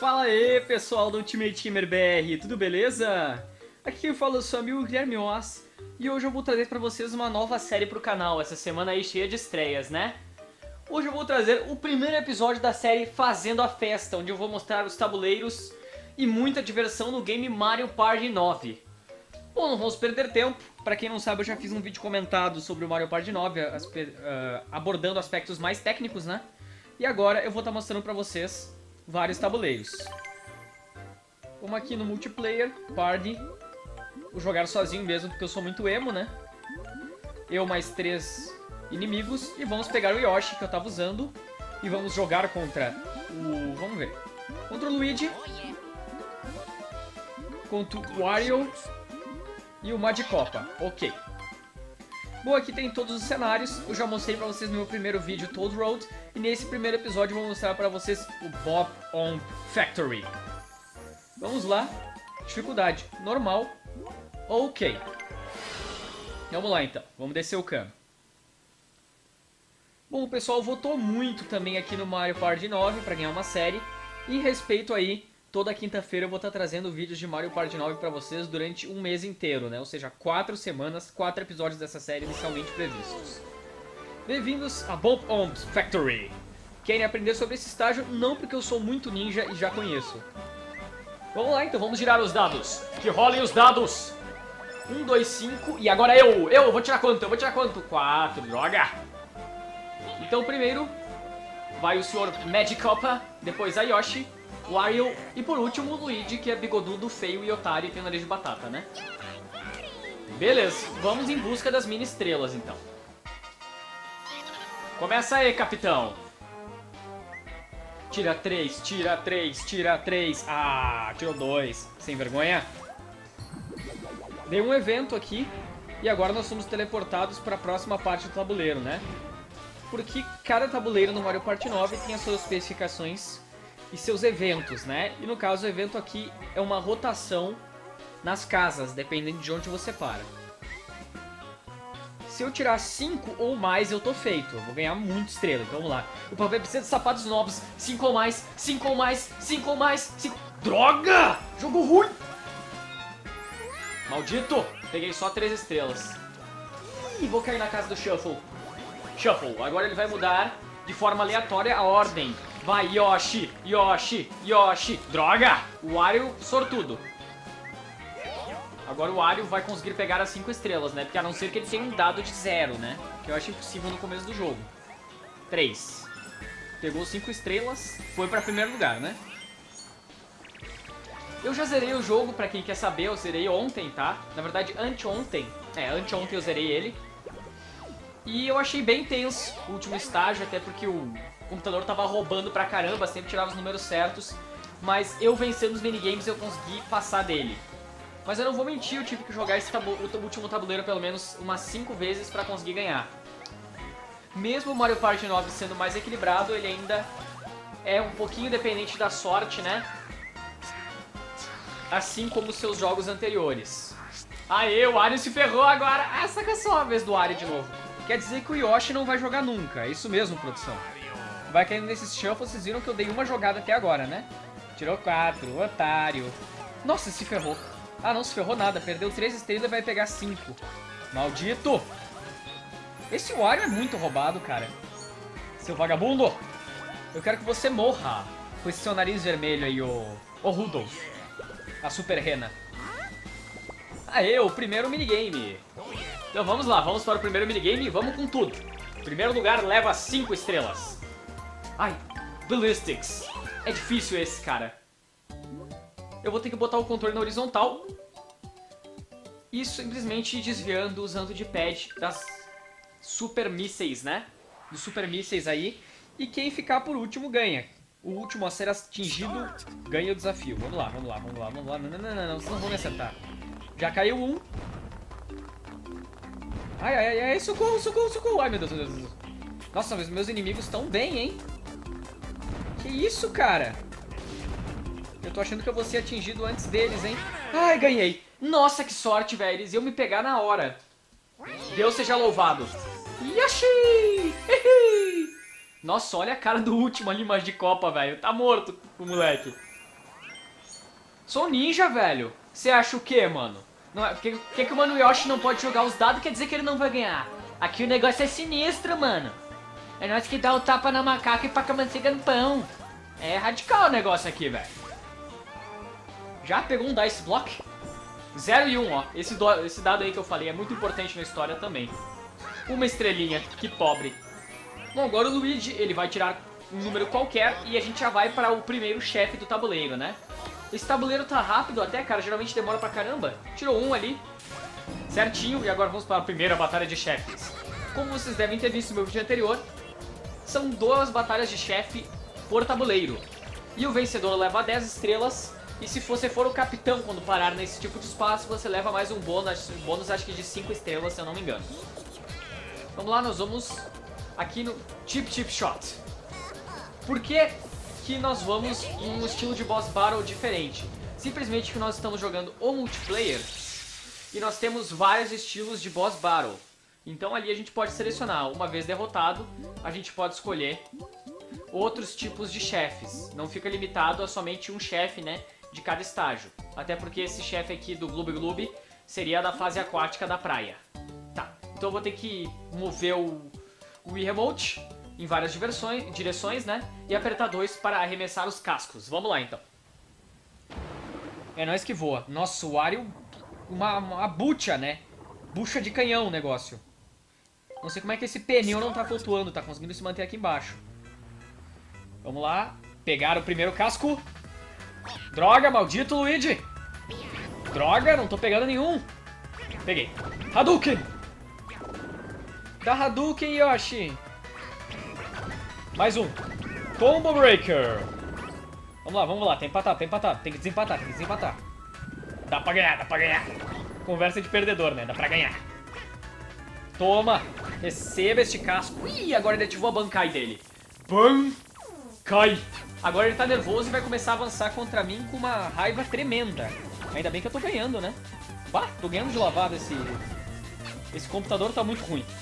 Fala aí, pessoal do Ultimate Gamer BR, tudo beleza? Aqui quem fala é o seu amigo Guilherme Oz e hoje eu vou trazer pra vocês uma nova série pro canal, essa semana aí cheia de estreias, né? Hoje eu vou trazer o primeiro episódio da série Fazendo a Festa, onde eu vou mostrar os tabuleiros e muita diversão no game Mario Party 9. Bom, não vamos perder tempo, pra quem não sabe eu já fiz um vídeo comentado sobre o Mario Party 9, abordando aspectos mais técnicos, né? E agora eu vou estar mostrando pra vocês vários tabuleiros. Vamos aqui no multiplayer, party. Vou jogar sozinho mesmo, porque eu sou muito emo, né? Eu mais 3 inimigos. E vamos pegar o Yoshi, que eu tava usando. E vamos jogar contra o... vamos ver. Contra o Luigi. Contra o Wario. E o Magicopa. Ok. Bom, aqui tem todos os cenários. Eu já mostrei pra vocês no meu primeiro vídeo, Toad Road. E nesse primeiro episódio eu vou mostrar pra vocês o Bop On Factory. Vamos lá. Dificuldade normal. Ok. Vamos lá então. Vamos descer o cano. Bom, o pessoal votou muito também aqui no Mario Party 9 pra ganhar uma série. E em respeito aí, toda quinta-feira eu vou estar trazendo vídeos de Mario Party 9 pra vocês durante um mês inteiro, né? Ou seja, 4 semanas, 4 episódios dessa série inicialmente previstos. Bem-vindos a Bop On Factory. Querem aprender sobre esse estágio? Não, porque eu sou muito ninja e já conheço. Vamos lá então, vamos girar os dados. Que rolem os dados. 1, 2, 5 e agora eu vou tirar quanto? Eu vou tirar quanto? 4, droga. Então primeiro vai o senhor Magicopa, depois a Yoshi, Wario e por último o Luigi, que é bigodudo, feio e otário e tem nariz de batata, né? Beleza, vamos em busca das mini estrelas então. Começa aí, capitão. Tira 3, tira 3, tira 3. Ah, tirou 2. Sem vergonha. Dei um evento aqui e agora nós somos teleportados para a próxima parte do tabuleiro, né? Porque cada tabuleiro no Mario Party 9 tem as suas especificações e seus eventos, né? E no caso o evento aqui é uma rotação nas casas, dependendo de onde você para. Se eu tirar 5 ou mais, eu tô feito. Eu vou ganhar muita estrela. Então vamos lá. O papai precisa de sapatos novos. 5 ou mais, 5 ou mais, 5 ou mais, 5... Droga! Jogo ruim! Maldito! Peguei só 3 estrelas. Ih, vou cair na casa do Shuffle. Shuffle. Agora ele vai mudar de forma aleatória a ordem. Vai, Yoshi, Yoshi, Yoshi. Droga! O Wario sortudo. Agora o Wario vai conseguir pegar as 5 estrelas, né? Porque a não ser que ele tenha um dado de 0, né? Que eu acho impossível no começo do jogo. 3. Pegou 5 estrelas, foi pra primeiro lugar, né? Eu já zerei o jogo, pra quem quer saber, eu zerei ontem, tá? Na verdade, anteontem. Anteontem eu zerei ele. E eu achei bem tenso o último estágio, até porque o computador tava roubando pra caramba, sempre tirava os números certos. Mas eu vencendo os minigames eu consegui passar dele. Mas eu não vou mentir, eu tive que jogar o último tabuleiro pelo menos umas 5 vezes pra conseguir ganhar. Mesmo o Mario Party 9 sendo mais equilibrado, ele ainda é um pouquinho dependente da sorte, né? Assim como os seus jogos anteriores. Aê, o Wario se ferrou agora! Ah, saca só a vez do Wario de novo. Quer dizer que o Yoshi não vai jogar nunca, é isso mesmo, produção. Vai caindo nesses shuffles, vocês viram que eu dei uma jogada até agora, né? Tirou 4, otário. Nossa, se ferrou. Ah, não se ferrou nada. Perdeu 3 estrelas e vai pegar 5. Maldito! Esse Wario é muito roubado, cara. Seu vagabundo! Eu quero que você morra com esse seu nariz vermelho aí, o Rudolph. A Super Rena. Aê, o primeiro minigame. Então vamos lá, vamos para o primeiro minigame e vamos com tudo. Primeiro lugar leva 5 estrelas. Ai, Ballistics. É difícil esse, cara. Eu vou ter que botar o controle na horizontal. E simplesmente desviando usando de pad das Super Mísseis, né? Dos Super Mísseis aí. E quem ficar por último ganha. O último a ser atingido ganha o desafio. Vamos lá, vamos lá, vamos lá, vamos lá. Não, vocês não vão me acertar. Já caiu um. Ai, socorro, socorro, socorro. Ai, meu Deus, meu Deus, meu Deus. Nossa, mas meus inimigos estão bem, hein? Que isso, cara? Eu tô achando que eu vou ser atingido antes deles, hein? Ai, ganhei. Nossa, que sorte, velho. Eles iam me pegar na hora. Deus seja louvado. Yoshi! Nossa, olha a cara do último ali, Magicopa, velho. Tá morto o moleque. Sou ninja, velho. Você acha o quê, mano? Não é, que o Mano Yoshi não pode jogar os dados quer dizer que ele não vai ganhar. Aqui o negócio é sinistro, mano. É nós que dá o tapa na macaca e paca a manteiga no pão. É radical o negócio aqui, velho. Já pegou um Dice Block? 0 e 1, ó. Esse dado aí que eu falei é muito importante na história também. Uma estrelinha, que pobre. Bom, agora o Luigi, ele vai tirar um número qualquer e a gente já vai para o primeiro chefe do tabuleiro, né? Esse tabuleiro tá rápido até, cara, geralmente demora pra caramba. Tirou um ali, certinho, e agora vamos para a primeira batalha de chefes. Como vocês devem ter visto no meu vídeo anterior, são 2 batalhas de chefe por tabuleiro. E o vencedor leva 10 estrelas, e se você for o capitão quando parar nesse tipo de espaço, você leva mais um bônus acho que de 5 estrelas, se eu não me engano. Vamos lá, nós vamos aqui no Chip Shot. Por que nós vamos em um estilo de boss battle diferente? Simplesmente que nós estamos jogando o multiplayer e nós temos vários estilos de boss battle. Então ali a gente pode selecionar, uma vez derrotado, a gente pode escolher outros tipos de chefes. Não fica limitado a somente um chefe, né, de cada estágio. Até porque esse chefe aqui do Gloob Gloob seria da fase aquática da praia. Tá, então eu vou ter que mover o Wii Remote em várias direções, né? E apertar 2 para arremessar os cascos. Vamos lá, então. É nós que voa. Nossa, o Wario... Uma bucha, né? Bucha de canhão o negócio. Não sei como é que esse pneu não tá flutuando. Tá conseguindo se manter aqui embaixo. Vamos lá. Pegar o primeiro casco. Droga, maldito Luigi. Droga, não tô pegando nenhum. Peguei. Hadouken. Dá Hadouken, Yoshi. Mais um. Combo Breaker. Vamos lá. Tem que empatar. Tem que desempatar. Dá pra ganhar. Conversa de perdedor, né? Dá pra ganhar. Toma. Receba este casco. Ih, agora ele ativou a Bankai dele. Bankai. Agora ele tá nervoso e vai começar a avançar contra mim com uma raiva tremenda. Ainda bem que eu tô ganhando, né? Bah, tô ganhando de lavada esse computador tá muito ruim.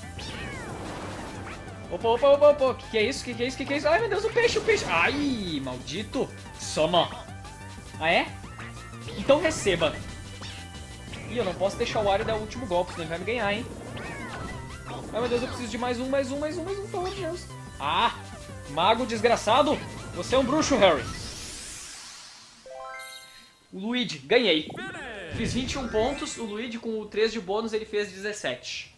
Opa. Que é isso? Ai, meu Deus, o peixe. Ai, maldito. Soma. Ah, é? Então receba. Ih, eu não posso deixar o Wario dar o último golpe, senão ele vai me ganhar, hein? Ai, meu Deus, eu preciso de mais um, pelo amor de Deus. Ah, mago desgraçado. Você é um bruxo, Harry. O Luigi, ganhei. Fiz 21 pontos, o Luigi com o 3 de bônus ele fez 17.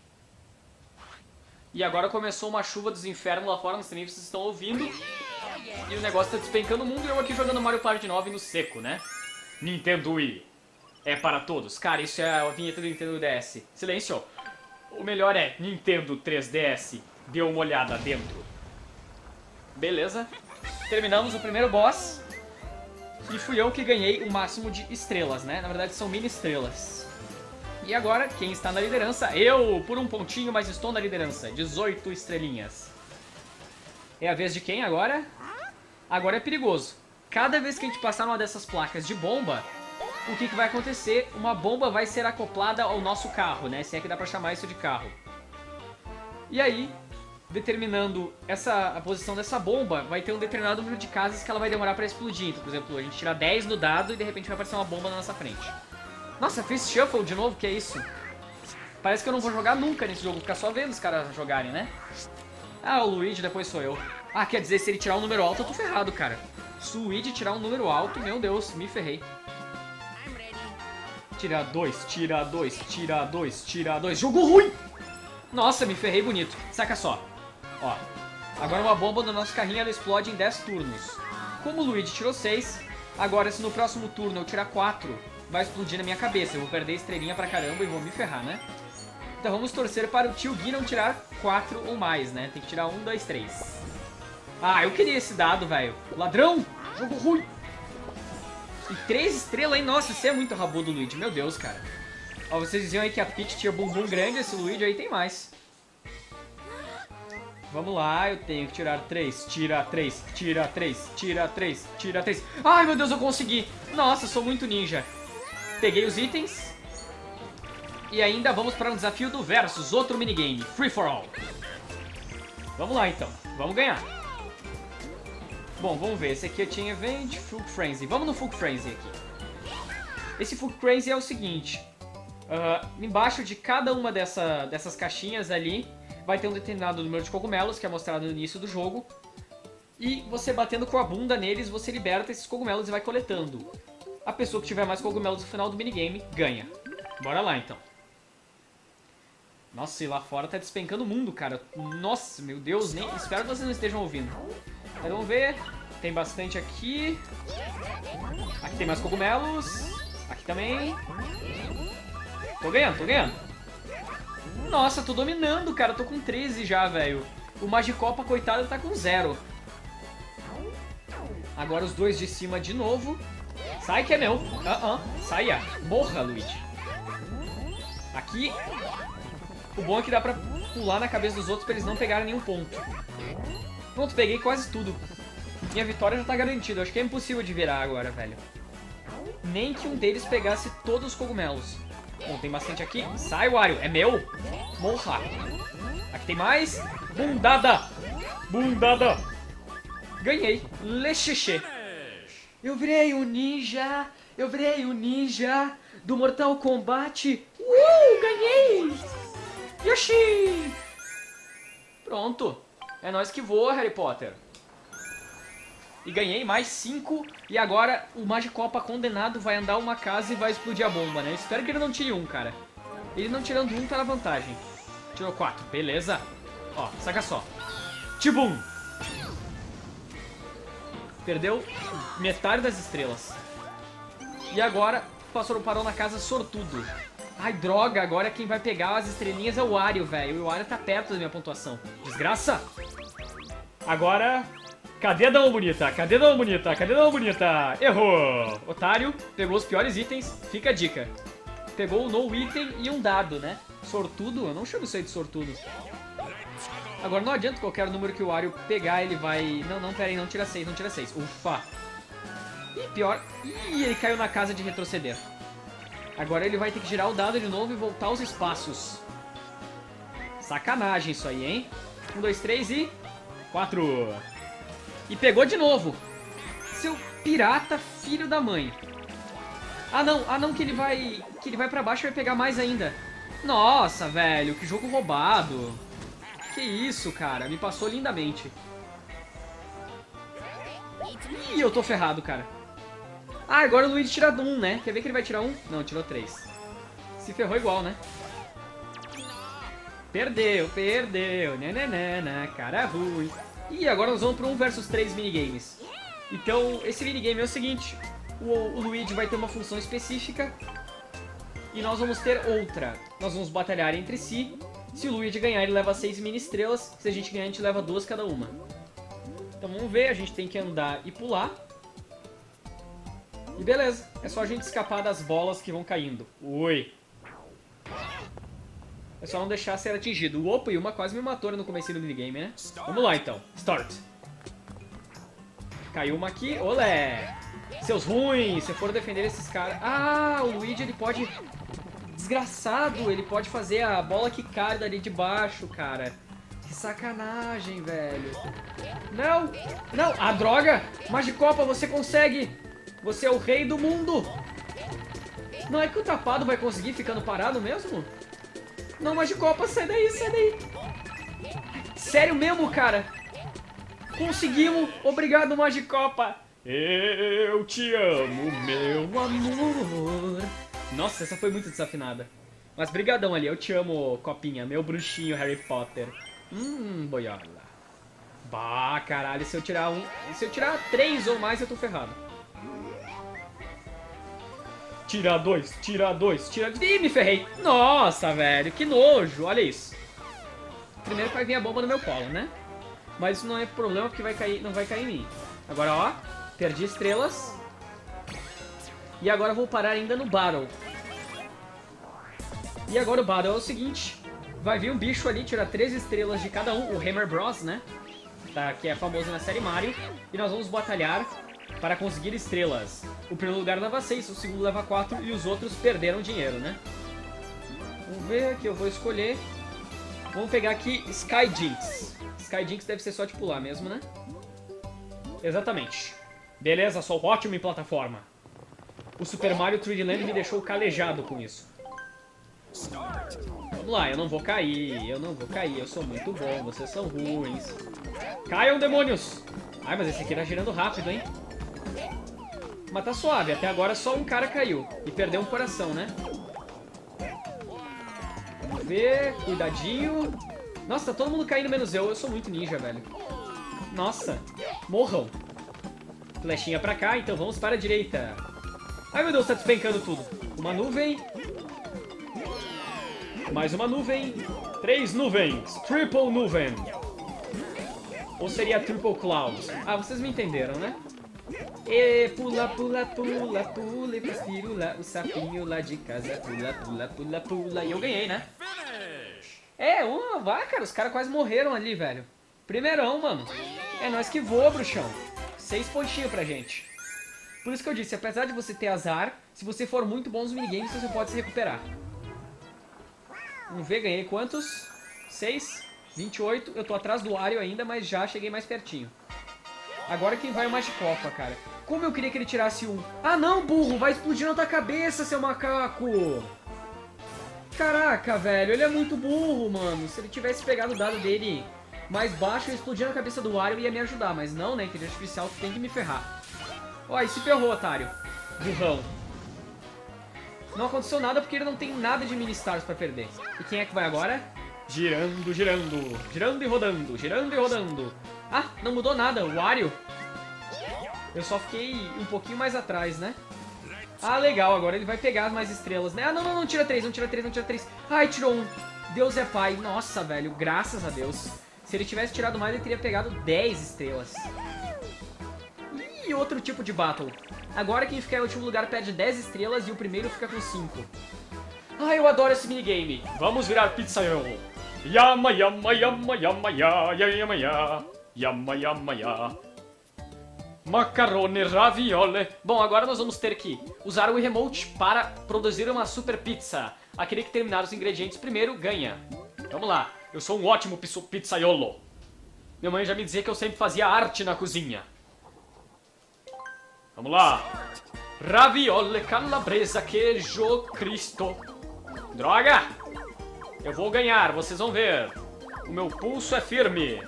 E agora começou uma chuva dos infernos lá fora, não sei nem se vocês estão ouvindo. E o negócio tá despencando o mundo e eu aqui jogando Mario Party 9 no seco, né? Nintendo Wii. É para todos. Cara, isso é a vinheta do Nintendo DS. Silêncio. O melhor é Nintendo 3DS. Dê uma olhada dentro. Beleza. Terminamos o primeiro boss. E fui eu que ganhei o máximo de estrelas, né? Na verdade são mini estrelas. E agora, quem está na liderança? Eu, por um pontinho, mas estou na liderança. 18 estrelinhas. É a vez de quem agora? Agora é perigoso. Cada vez que a gente passar numa dessas placas de bomba, o que vai acontecer? Uma bomba vai ser acoplada ao nosso carro, né? Se é que dá pra chamar isso de carro. E aí, determinando a posição dessa bomba, vai ter um determinado número de casas que ela vai demorar pra explodir. Então, por exemplo, a gente tira 10 no dado e de repente vai aparecer uma bomba na nossa frente. Nossa, fez shuffle de novo? Que é isso? Parece que eu não vou jogar nunca nesse jogo, ficar só vendo os caras jogarem, né? Ah, o Luigi, depois sou eu. Ah, quer dizer, se ele tirar um número alto, eu tô ferrado, cara. Se o Luigi tirar um número alto, meu Deus, me ferrei. Tira 2. Jogo ruim! Nossa, me ferrei bonito. Saca só. Ó, agora uma bomba no nosso carrinho, ela explode em 10 turnos. Como o Luigi tirou 6, agora se no próximo turno eu tirar 4... vai explodir na minha cabeça, eu vou perder estrelinha pra caramba e vou me ferrar, né? Então vamos torcer para o tio Gui não tirar 4 ou mais, né? Tem que tirar 1, 2, 3. Ah, eu queria esse dado, velho. Ladrão! Jogo ruim! E 3 estrelas, hein? Nossa, você é muito rabudo, Luigi. Meu Deus, cara. Ó, vocês diziam aí que a Peach tinha bumbum grande, esse Luigi aí tem mais. Vamos lá, eu tenho que tirar 3. Tira 3. Ai, meu Deus, eu consegui! Nossa, eu sou muito ninja. Peguei os itens. E ainda vamos para um desafio do Versus, outro minigame, Free for All. Vamos lá então, vamos ganhar. Bom, vamos ver, esse aqui eu tinha Event, Full Frenzy. Vamos no Full Frenzy aqui. Esse Food Crazy é o seguinte. Embaixo de cada uma dessas caixinhas ali vai ter um determinado número de cogumelos, que é mostrado no início do jogo. E você batendo com a bunda neles, você liberta esses cogumelos e vai coletando. A pessoa que tiver mais cogumelos no final do minigame ganha. Bora lá, então. Nossa, e lá fora tá despencando o mundo, cara. Nossa, meu Deus, nem espero que vocês não estejam ouvindo. Mas vamos ver. Tem bastante aqui. Aqui tem mais cogumelos. Aqui também. Tô ganhando, tô ganhando. Nossa, tô dominando, cara. Tô com 13 já, velho. O Magicopa, coitado, tá com 0. Agora os dois de cima de novo. Sai que é meu. Saia. Morra, Luigi. Aqui. O bom é que dá pra pular na cabeça dos outros pra eles não pegarem nenhum ponto. Pronto, peguei quase tudo. Minha vitória já tá garantida. Acho que é impossível de virar agora, velho. Nem que um deles pegasse todos os cogumelos. Bom, tem bastante aqui. Sai, Wario. É meu. Morra. Aqui tem mais. Bundada. Bundada. Ganhei. Lexexê. Eu virei o ninja. Eu virei o ninja do Mortal Kombat. Ganhei. Yoshi. Pronto. É nóis que voa, Harry Potter. E ganhei mais 5. E agora o Magicopa condenado vai andar uma casa e vai explodir a bomba, né? Espero que ele não tire um, cara. Ele não tirando um tá na vantagem. Tirou 4, beleza. Ó, saca só. Tibum. Perdeu metade das estrelas. E agora passou o parou na casa sortudo. Ai, droga, agora quem vai pegar as estrelinhas é o Wario, velho. E o Wario tá perto da minha pontuação. Desgraça. Agora... Cadê a dama bonita? Cadê a dama bonita? Cadê a dama bonita? Errou! Otário, pegou os piores itens. Fica a dica. Pegou o no item e um dado, né? Sortudo? Eu não chamo isso aí de sortudo. Agora não adianta qualquer número que o Wario pegar, ele vai... Não, pera aí, não tira 6, não tira 6. Ufa! E pior... Ih, ele caiu na casa de retroceder. Agora ele vai ter que girar o dado de novo e voltar aos espaços. Sacanagem isso aí, hein? 1, 2, 3 e... 4. E pegou de novo. Seu pirata filho da mãe. Ah não, que ele vai pra baixo e vai pegar mais ainda. Nossa, velho, que jogo roubado. Que isso, cara, me passou lindamente. Ih, eu tô ferrado, cara. Ah, agora o Luigi tira 1, né? Quer ver que ele vai tirar 1? Não, tirou 3. Se ferrou igual, né? Perdeu. Nananana, cara ruim. E agora nós vamos para 1 versus 3 minigames. Então, esse minigame é o seguinte. O Luigi vai ter uma função específica. E nós vamos ter outra. Nós vamos batalhar entre si. Se o Luigi ganhar, ele leva 6 mini estrelas. Se a gente ganhar, a gente leva 2 cada uma. Então vamos ver. A gente tem que andar e pular. E beleza. É só a gente escapar das bolas que vão caindo. Ui. É só não deixar ser atingido. Opa, e uma quase me matou no começo do minigame, né? Vamos lá, então. Start. Caiu uma aqui. Olé! Seus ruins, se for defender esses caras... Ah, o Luigi, ele pode... Desgraçado, ele pode fazer a bola que cai dali de baixo, cara. Que sacanagem, velho. Não! Não! Ah, droga! Magicopa, você consegue! Você é o rei do mundo! Não é que o tapado vai conseguir ficando parado mesmo? Não, Magicopa, sai daí, sai daí. Sério mesmo, cara? Conseguimos. Obrigado, Magicopa. Eu te amo, meu amor. Nossa, essa foi muito desafinada. Mas brigadão ali, eu te amo, Copinha, meu bruxinho Harry Potter. Boiola. Bah, caralho, se eu tirar 3 ou mais, eu tô ferrado. Tira 2, tira 2, tira... Ih, me ferrei. Nossa, velho, que nojo. Olha isso. Primeiro que vai vir a bomba no meu colo, né? Mas isso não é problema, porque não vai cair em mim. Agora, ó, perdi estrelas. E agora eu vou parar ainda no Battle. E agora o Battle é o seguinte. Vai vir um bicho ali, tirar 3 estrelas de cada um. O Hammer Bros, né? Tá, que é famoso na série Mario. E nós vamos batalhar para conseguir estrelas. O primeiro lugar leva 6, o segundo leva 4 e os outros perderam dinheiro, né? Vamos ver que eu vou escolher. Vamos pegar aqui Sky Jinx. Sky Jinx deve ser só de pular mesmo, né? Exatamente. Beleza, sou ótimo em plataforma. O Super Mario 3D Land me deixou calejado com isso. Vamos lá, eu não vou cair, eu sou muito bom, vocês são ruins. Caiam, demônios! Ai, mas esse aqui tá girando rápido, hein? Mas tá suave, até agora só um cara caiu. E perdeu um coração, né? Vamos ver, cuidadinho. Nossa, tá todo mundo caindo menos eu sou muito ninja, velho. Nossa, morram. Flechinha pra cá, então vamos para a direita. Ai, meu Deus, tá despencando tudo. Uma nuvem. Mais uma nuvem. 3 nuvens. Triple nuvem. Ou seria Triple Cloud? Ah, vocês me entenderam, né? E pula, pula, pula, pula, e pirula, o sapinho lá de casa. Pula, pula, pula, pula. E eu ganhei, né? É, vai, cara, os caras quase morreram ali, velho. Primeirão, mano. É nós que voa, bruxão. 6 pontinhos pra gente. Por isso que eu disse, apesar de você ter azar, se você for muito bom nos minigames, você pode se recuperar. Vamos ver, ganhei quantos? 6, 28. Eu tô atrás do Wario ainda, mas já cheguei mais pertinho. Agora quem vai é o Magicopa, cara. Como eu queria que ele tirasse um. Ah, não, burro! Vai explodir na tua cabeça, seu macaco! Caraca, velho, ele é muito burro, mano. Se ele tivesse pegado o dado dele mais baixo, eu explodir na cabeça do Wario e ia me ajudar. Mas não, né? Inteligência artificial tem que me ferrar. Ó, e se ferrou, otário. Burrão. Não aconteceu nada porque ele não tem nada de mini-stars pra perder. E quem é que vai agora? Girando, girando. Girando e rodando. Girando e rodando. Ah, não mudou nada. O Wario. Eu só fiquei um pouquinho mais atrás, né? Ah, legal. Agora ele vai pegar mais estrelas, né? Ah, não, não, não. Tira 3, não tira 3, não tira 3. Ai, tirou 1. Deus é pai. Nossa, velho. Graças a Deus. Se ele tivesse tirado mais, ele teria pegado 10 estrelas. E outro tipo de battle. Agora quem ficar em último lugar perde 10 estrelas e o primeiro fica com 5. Ah, eu adoro esse minigame. Vamos virar pizzaiolo. Yama, yama, yama, yama, yama, yama, yama, yama, yama, yama. Macarone ravioli. Bom, agora nós vamos ter que usar o remote para produzir uma super pizza. Aquele que terminar os ingredientes primeiro ganha. Vamos lá. Eu sou um ótimo pizzaiolo. Minha mãe já me dizia que eu sempre fazia arte na cozinha. Vamos lá. Ravioli, calabresa, queijo, Cristo. Droga! Eu vou ganhar, vocês vão ver. O meu pulso é firme.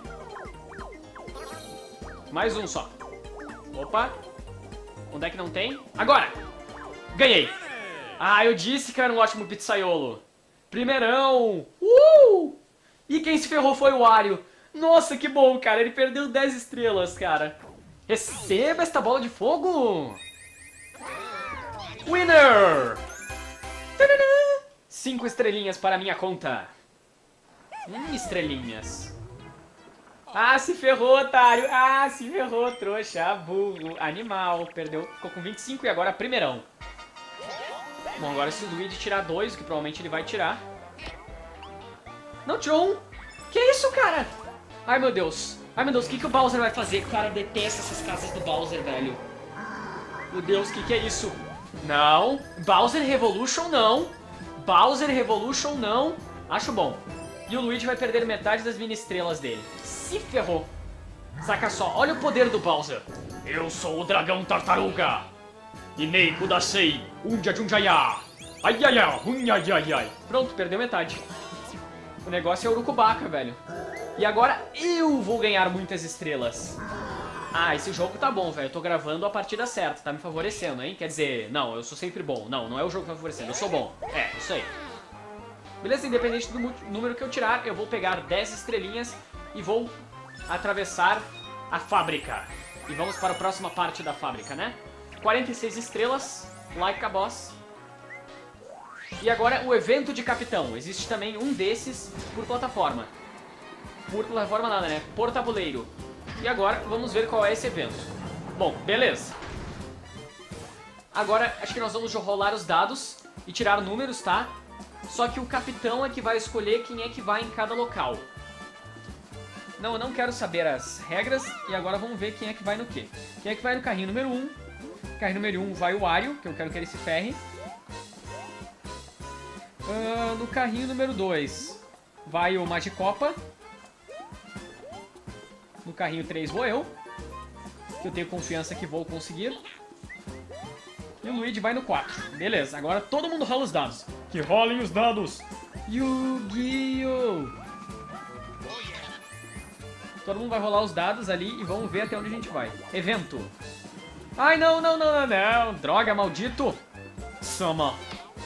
Mais um só. Opa. Onde é que não tem? Agora! Ganhei! Ah, eu disse que era um ótimo pizzaiolo. Primeirão! E quem se ferrou foi o Wario. Nossa, que bom, cara. Ele perdeu 10 estrelas, cara. Receba esta bola de fogo! Winner! 5 estrelinhas para minha conta. Estrelinhas. Ah, se ferrou, otário. Ah, se ferrou, trouxa, burro, animal. Perdeu, ficou com 25 e agora primeirão. Bom, agora se o Luigi tirar 2, que provavelmente ele vai tirar. Não, tirou 1. Que isso, cara? Ai, meu Deus. Ai, meu Deus, o que o Bowser vai fazer? Cara, eu detesto essas casas do Bowser, velho. Meu Deus, o que é isso? Não. Bowser Revolution, não. Bowser Revolution, não. Acho bom. E o Luigi vai perder metade das mini-estrelas dele. Se ferrou. Saca só, olha o poder do Bowser. Eu sou o dragão tartaruga. Inei Kudasei, Unja Junjaya. Ai, ai, ai, ai, ai, ai. Pronto, perdeu metade. O negócio é o Urukubaka, velho. E agora eu vou ganhar muitas estrelas. Ah, esse jogo tá bom, velho. Eu tô gravando a partida certa, tá me favorecendo, hein? Quer dizer, não, eu sou sempre bom. Não, não é o jogo que tá me favorecendo, eu sou bom. É, isso aí. Beleza, independente do número que eu tirar, eu vou pegar 10 estrelinhas e vou atravessar a fábrica. E vamos para a próxima parte da fábrica, né? 46 estrelas, like a boss. E agora o evento de capitão. Existe também um desses por plataforma. Por plataforma nada, né? Por tabuleiro. E agora vamos ver qual é esse evento. Bom, beleza. Agora acho que nós vamos rolar os dados e tirar números, tá? Só que o capitão é que vai escolher quem é que vai em cada local. Não, eu não quero saber as regras. E agora vamos ver quem é que vai no quê. Quem é que vai no carrinho número 1. Carrinho número 1 vai o Wario, que eu quero que ele se ferre. No carrinho número 2 vai o Magicopa. No carrinho 3 vou eu, que eu tenho confiança que vou conseguir. E o Luigi vai no 4. Beleza, agora todo mundo rola os dados. Que rolem os dados. Yu-Gi-Oh! Todo mundo vai rolar os dados ali e vamos ver até onde a gente vai. Evento. Ai, não, não, não, não, não. Droga, maldito. Sama.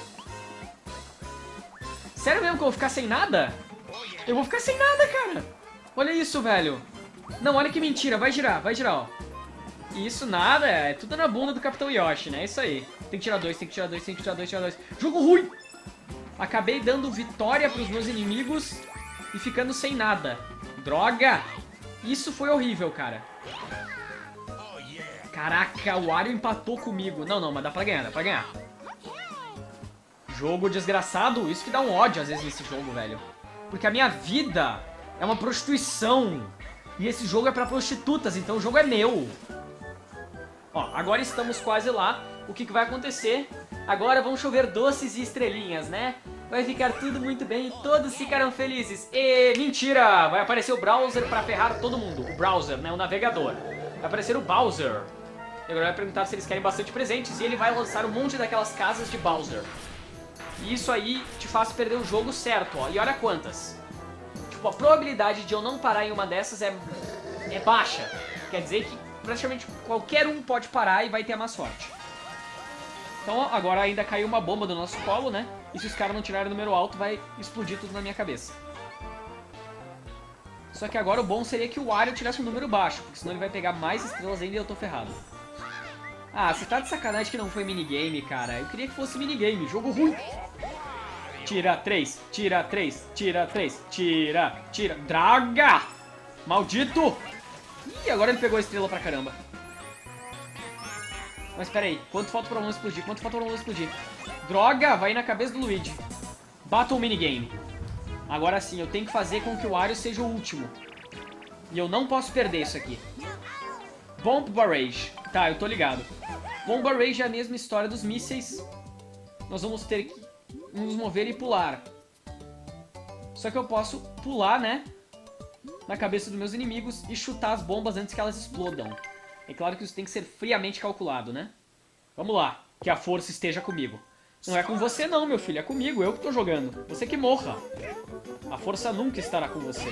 Sério mesmo que eu vou ficar sem nada? Eu vou ficar sem nada, cara. Olha isso, velho. Não, olha que mentira. Vai girar, ó. Isso, nada. É tudo na bunda do Capitão Yoshi, né? É isso aí. Tem que tirar dois, tem que tirar dois, tem que tirar dois, tirar dois. Jogo ruim. Acabei dando vitória pros meus inimigos e ficando sem nada. Droga. Isso foi horrível, cara. Caraca, o Wario empatou comigo. Não, não, mas dá pra ganhar, dá pra ganhar. Jogo desgraçado. Isso que dá um ódio às vezes nesse jogo, velho. Porque a minha vida é uma prostituição. E esse jogo é pra prostitutas, então o jogo é meu. Ó, agora estamos quase lá. O que vai acontecer? Agora vão chover doces e estrelinhas, né? Vai ficar tudo muito bem e todos ficarão felizes. E mentira! Vai aparecer o Bowser pra ferrar todo mundo. O browser, né? O navegador. Vai aparecer o Bowser. E agora vai perguntar se eles querem bastante presentes. E ele vai lançar um monte daquelas casas de Bowser. E isso aí te faz perder o jogo certo, ó. E olha quantas. Tipo, a probabilidade de eu não parar em uma dessas é baixa. Quer dizer que praticamente qualquer um pode parar e vai ter a má sorte. Então agora ainda caiu uma bomba do nosso colo, né? E se os caras não tirarem o número alto, vai explodir tudo na minha cabeça. Só que agora o bom seria que o Wario tirasse um número baixo, porque senão ele vai pegar mais estrelas ainda e eu tô ferrado. Ah, você tá de sacanagem que não foi minigame, cara. Eu queria que fosse minigame, jogo ruim. Tira 3, tira 3, tira 3, tira, tira. Droga! Maldito! Ih, agora ele pegou a estrela pra caramba. Mas pera aí, quanto falta pra um explodir? Quanto falta pra um explodir? Droga, vai na cabeça do Luigi. Battle minigame. Agora sim, eu tenho que fazer com que o Wario seja o último. E eu não posso perder isso aqui. Bomb Barrage. Tá, eu tô ligado. Bomb Barrage é a mesma história dos mísseis. Nós vamos ter que nos mover e pular. Só que eu posso pular, né? Na cabeça dos meus inimigos e chutar as bombas antes que elas explodam. É claro que isso tem que ser friamente calculado, né? Vamos lá, que a força esteja comigo. Não é com você não, meu filho, é comigo, eu que tô jogando. Você que morra. A força nunca estará com você.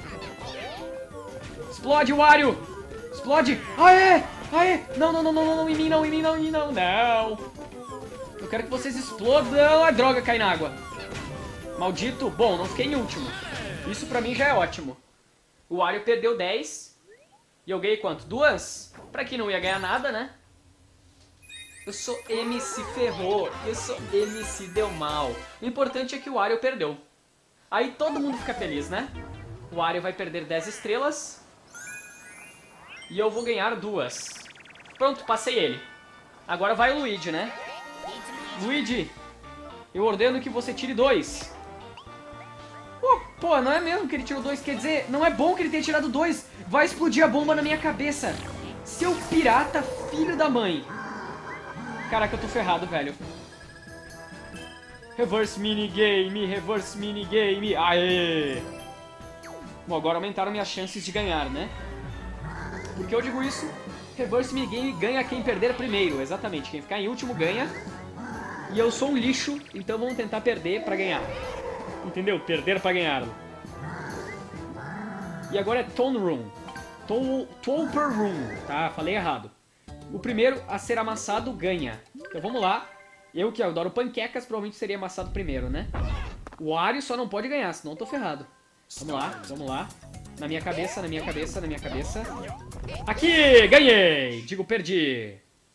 Explode, Wario! Explode! Aê! Aê! Não, não, não, não, não, em mim não, em mim não, em mim não, não! Eu quero que vocês explodam. A droga cai na água. Maldito. Bom, não fiquei em último. Isso pra mim já é ótimo. O Wario perdeu 10. E eu ganhei quanto? 2? Pra quem não ia ganhar nada, né? Eu sou MC Ferrou. Eu sou MC Deu Mal. O importante é que o Wario perdeu. Aí todo mundo fica feliz, né? O Wario vai perder 10 estrelas. E eu vou ganhar 2. Pronto, passei ele. Agora vai o Luigi, né? Luigi, eu ordeno que você tire 2. Pô, não é mesmo que ele tirou 2? Quer dizer, não é bom que ele tenha tirado 2. Vai explodir a bomba na minha cabeça. Seu pirata, filho da mãe. Caraca, eu tô ferrado, velho. Reverse minigame, reverse minigame. Aê! Bom, agora aumentaram minhas chances de ganhar, né? Por que eu digo isso? Reverse minigame ganha quem perder primeiro. Exatamente, quem ficar em último ganha. E eu sou um lixo, então vamos tentar perder pra ganhar. Entendeu? Perder pra ganhar. E agora é Tone Room. Topper Room, tá? Falei errado. O primeiro a ser amassado ganha. Então vamos lá. Eu que adoro panquecas, provavelmente seria amassado primeiro, né? O Wario só não pode ganhar, senão eu tô ferrado. Vamos lá, vamos lá. Na minha cabeça, na minha cabeça, na minha cabeça. Aqui! Ganhei! Digo, perdi.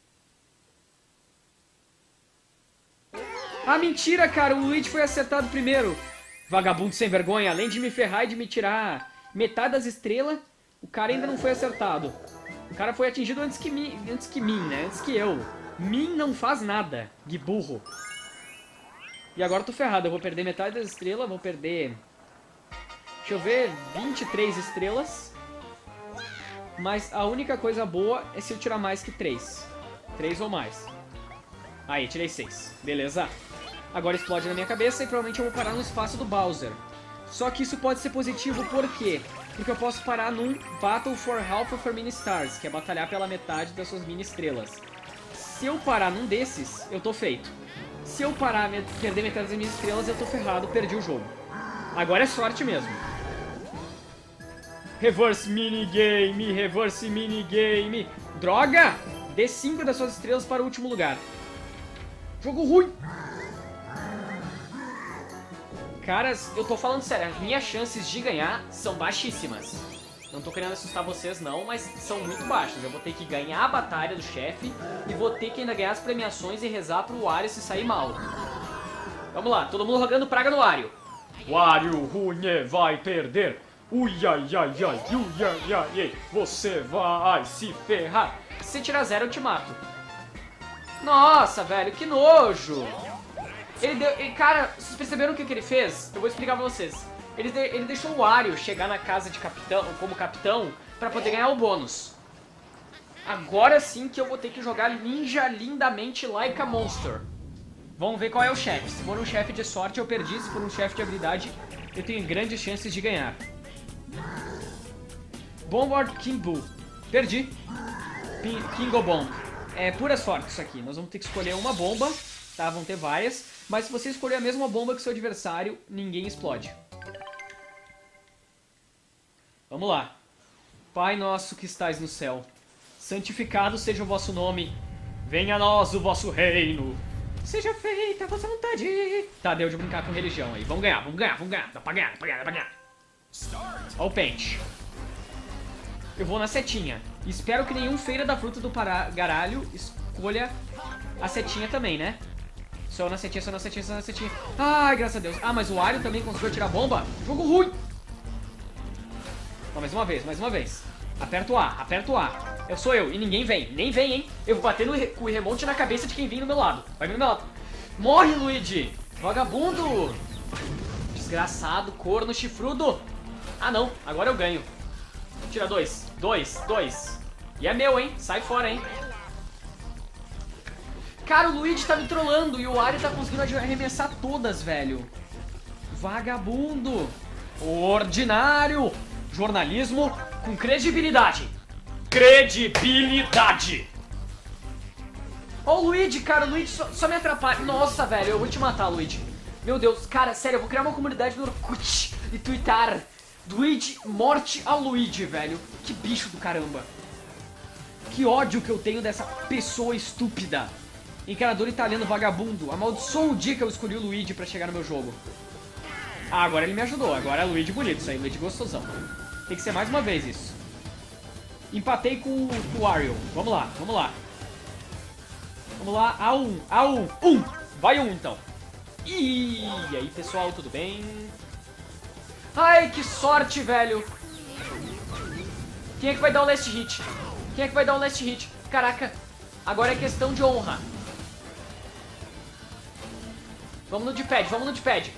Ah, mentira, cara. O Luigi foi acertado primeiro. Vagabundo sem vergonha. Além de me ferrar e de me tirar metade das estrelas, o cara ainda não foi acertado. O cara foi atingido antes que mim, né? Antes que eu. Mim não faz nada, de burro. E agora eu tô ferrado. Eu vou perder metade das estrelas, vou perder... Deixa eu ver, 23 estrelas. Mas a única coisa boa é se eu tirar mais que 3. 3 ou mais. Aí, tirei 6. Beleza. Agora explode na minha cabeça e provavelmente eu vou parar no espaço do Bowser. Só que isso pode ser positivo, por quê? Porque eu posso parar num Battle for Half of Your Mini Stars, que é batalhar pela metade das suas mini estrelas. Se eu parar num desses, eu tô feito. Se eu parar, perder metade das minhas estrelas, eu tô ferrado, perdi o jogo. Agora é sorte mesmo. Reverse minigame, reverse minigame. Droga! Dê 5 das suas estrelas para o último lugar. Jogo ruim. Caras, eu tô falando sério, as minhas chances de ganhar são baixíssimas. Não tô querendo assustar vocês não, mas são muito baixas. Eu vou ter que ganhar a batalha do chefe e vou ter que ainda ganhar as premiações e rezar pro Wario se sair mal. Vamos lá, todo mundo jogando praga no Wario. Wario Runhe vai perder. Ui, ai, ai, ai, ui, ai, ai, ai, você vai se ferrar. Se tirar 0, eu te mato. Nossa, velho, que nojo. Cara, vocês perceberam o que ele fez? Eu vou explicar pra vocês. Ele deixou o Wario chegar na casa de capitão, como capitão, pra poder ganhar o bônus. Agora sim que eu vou ter que jogar ninja lindamente like a monster. Vamos ver qual é o chefe. Se for um chefe de sorte, eu perdi. Se for um chefe de habilidade, eu tenho grandes chances de ganhar. Bombard King Boo. Perdi. Kingo Bomb. É pura sorte isso aqui. Nós vamos ter que escolher uma bomba. Tá, vão ter várias. Mas se você escolher a mesma bomba que seu adversário, ninguém explode. Vamos lá. Pai nosso que estais no céu, santificado seja o vosso nome. Venha a nós o vosso reino. Seja feita a vossa vontade. Tá, deu de brincar com religião aí. Vamos ganhar, vamos ganhar, vamos ganhar. Dá pra ganhar, dá pra ganhar, dá pra ganhar. Ó o pente. Eu vou na setinha. Espero que nenhum feira da fruta do garalho escolha a setinha também, né? Só na setinha, só na setinha, só na setinha. Ai, graças a Deus. Ah, mas o Wario também conseguiu tirar a bomba? Jogo ruim. Ó, mais uma vez, mais uma vez. Aperta o A, aperta o A. Eu sou eu, e ninguém vem. Nem vem, hein? Eu vou bater com o remonte na cabeça de quem vem do meu lado. Vai vir do meu lado. Morre, Luigi! Vagabundo! Desgraçado, corno, chifrudo. Ah, não. Agora eu ganho. Tira 2. 2, 2. E é meu, hein? Sai fora, hein? Cara, o Luigi tá me trollando e o Wario tá conseguindo arremessar todas, velho. Vagabundo. Ordinário. Jornalismo com credibilidade. Credibilidade. Ó o Luigi, cara. O Luigi só me atrapalha. Nossa, velho. Eu vou te matar, Luigi. Meu Deus. Cara, sério. Eu vou criar uma comunidade no Orkut e twittar. Luigi, morte ao Luigi, velho. Que bicho do caramba. Que ódio que eu tenho dessa pessoa estúpida. Encanador italiano vagabundo. Amaldiçoou o dia que eu escolhi o Luigi pra chegar no meu jogo. Ah, agora ele me ajudou. Agora é Luigi bonito. Isso aí, Luigi gostosão. Tem que ser mais uma vez isso. Empatei com o Wario. Vamos lá, vamos lá. Vamos lá. A1, A1, 1. Vai 1 então. E aí, pessoal, tudo bem? Ai, que sorte, velho. Quem é que vai dar o last hit? Quem é que vai dar o last hit? Caraca, agora é questão de honra. Vamos no D-pad, vamos no D-pad.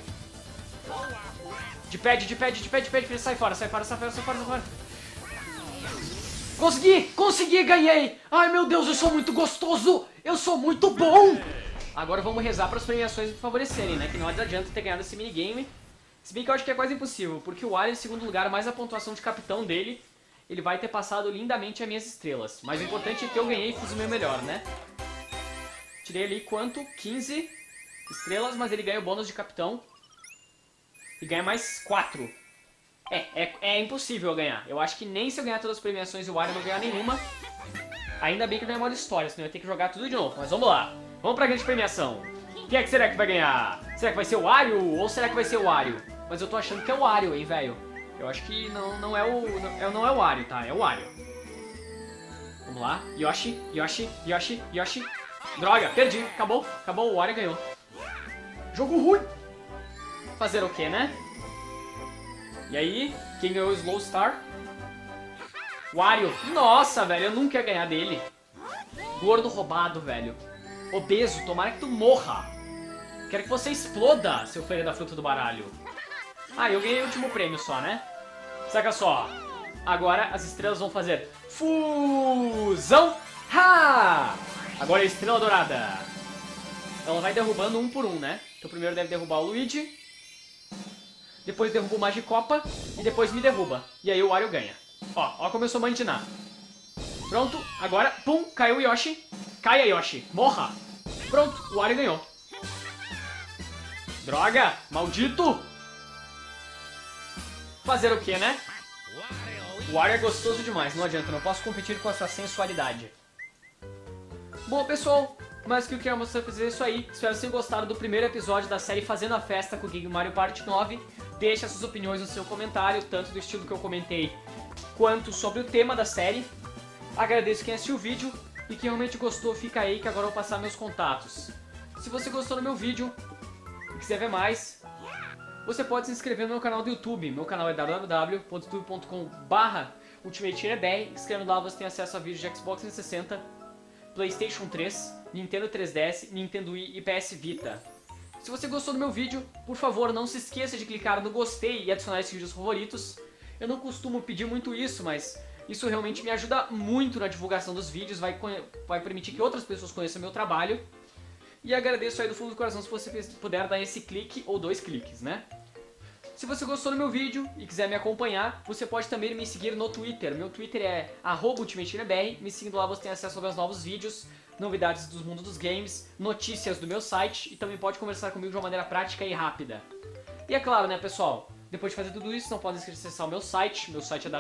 D-pad, D-pad, D-pad, D-pad. Sai fora, sai fora, sai fora, sai fora, sai fora. Consegui, consegui, ganhei. Ai, meu Deus, eu sou muito gostoso. Eu sou muito bom. Agora vamos rezar para as premiações me favorecerem, né? Que não adianta ter ganhado esse minigame. Se bem que eu acho que é quase impossível, porque o Wario em segundo lugar, mais a pontuação de capitão dele, ele vai ter passado lindamente as minhas estrelas. Mas o importante é que eu ganhei e fiz o meu melhor, né? Tirei ali quanto? 15 estrelas, mas ele ganha o bônus de capitão. E ganha mais 4. É impossível eu ganhar. Eu acho que nem se eu ganhar todas as premiações e o Wario não ganhar nenhuma. Ainda bem que não é modo história, senão eu ia ter que jogar tudo de novo. Mas vamos lá. Vamos pra grande premiação. Quem é que será que vai ganhar? Será que vai ser o Wario ou será que vai ser o Wario? Mas eu tô achando que é o Wario, hein, velho. Eu acho que não é o Wario, tá? É o Wario. Vamos lá. Yoshi, Yoshi, Yoshi, Yoshi. Droga, perdi. Acabou. Acabou, o Wario ganhou. Jogo ruim. Fazer o quê, né? E aí, quem ganhou o Slow Star? Wario. Nossa, velho, eu nunca ia ganhar dele. Gordo roubado, velho. Obeso, tomara que tu morra. Quero que você exploda, seu feira da fruta do baralho. Ah, eu ganhei o último prêmio só, né? Saca só. Agora as estrelas vão fazer fusão. Ha! Agora é a estrela dourada. Ela vai derrubando um por um, né? Então primeiro deve derrubar o Luigi. Depois derruba o Magicopa. E depois me derruba. E aí o Wario ganha. Ó como eu sou mandinar. Pronto, agora, pum, caiu o Yoshi. Caia, Yoshi. Morra. Pronto, o Wario ganhou. Droga, maldito. Fazer o que, né? O Wario é gostoso demais, não adianta, não posso competir com a sua sensualidade. Bom, pessoal, mas o que eu queria mostrar pra vocês é isso aí. Espero que vocês tenham gostado do primeiro episódio da série Fazendo a Festa com o Game Mario Party 9. Deixe as suas opiniões no seu comentário, tanto do estilo que eu comentei, quanto sobre o tema da série. Agradeço quem assistiu o vídeo e quem realmente gostou, fica aí que agora eu vou passar meus contatos. Se você gostou do meu vídeo e quiser ver mais, você pode se inscrever no meu canal do YouTube. Meu canal é www.youtube.com/ultimategamerbr. Inscrevendo lá você tem acesso a vídeos de Xbox 360, PlayStation 3, Nintendo 3DS, Nintendo Wii e PS Vita. Se você gostou do meu vídeo, por favor, não se esqueça de clicar no gostei e adicionar esse vídeo aos favoritos. Eu não costumo pedir muito isso, mas isso realmente me ajuda muito na divulgação dos vídeos, vai permitir que outras pessoas conheçam meu trabalho. E agradeço aí do fundo do coração se você puder dar esse clique ou 2 cliques, né? Se você gostou do meu vídeo e quiser me acompanhar, você pode também me seguir no Twitter. Meu Twitter é @ultimategamerbr. Me seguindo lá você tem acesso aos meus novos vídeos, novidades do mundo dos games, notícias do meu site e também pode conversar comigo de uma maneira prática e rápida. E é claro, né, pessoal? Depois de fazer tudo isso, não podem esquecer de acessar o meu site. Meu site é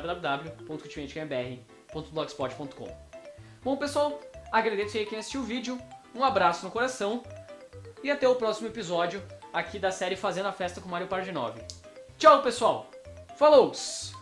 www.ultimategamerbr.blogspot.com. Bom, pessoal, agradeço aí quem assistiu o vídeo. Um abraço no coração e até o próximo episódio aqui da série Fazendo a Festa com Mario Party 9. Tchau, pessoal! Falou!